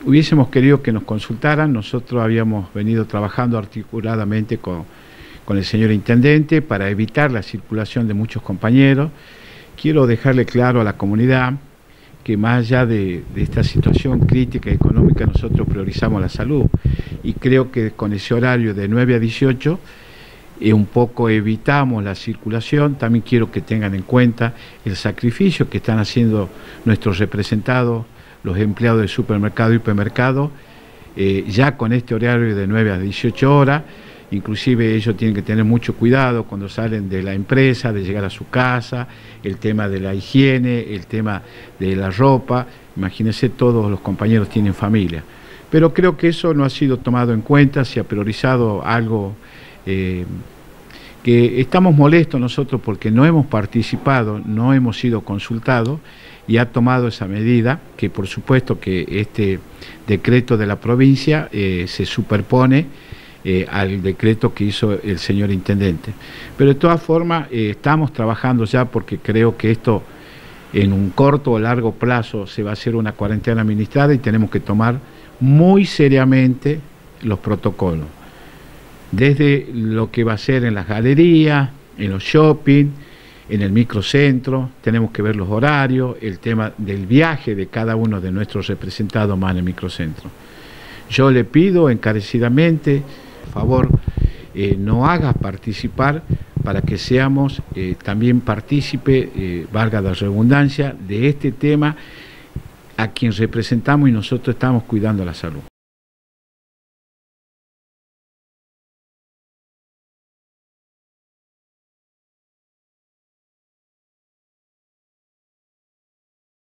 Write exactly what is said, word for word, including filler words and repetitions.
hubiésemos querido que nos consultaran. Nosotros habíamos venido trabajando articuladamente con, con el señor Intendente para evitar la circulación de muchos compañeros. Quiero dejarle claro a la comunidad que más allá de, de esta situación crítica y económica, nosotros priorizamos la salud, y creo que con ese horario de nueve a dieciocho eh, un poco evitamos la circulación. También quiero que tengan en cuenta el sacrificio que están haciendo nuestros representados, los empleados de supermercado y hipermercado, eh, ya con este horario de nueve a dieciocho horas. Inclusive ellos tienen que tener mucho cuidado cuando salen de la empresa, de llegar a su casa, el tema de la higiene, el tema de la ropa. Imagínense, todos los compañeros tienen familia. Pero creo que eso no ha sido tomado en cuenta, se ha priorizado algo eh, que estamos molestos nosotros porque no hemos participado, no hemos sido consultados, y ha tomado esa medida, que por supuesto que este decreto de la provincia eh, se superpone Eh, al decreto que hizo el señor Intendente. Pero de todas formas eh, estamos trabajando ya, porque creo que esto en un corto o largo plazo se va a hacer una cuarentena administrada y tenemos que tomar muy seriamente los protocolos. Desde lo que va a ser en las galerías, en los shopping, en el microcentro, tenemos que ver los horarios, el tema del viaje de cada uno de nuestros representados más en el microcentro. Yo le pido encarecidamente, por favor, eh, no haga participar, para que seamos eh, también partícipe, eh, valga la redundancia, de este tema a quien representamos, y nosotros estamos cuidando la salud.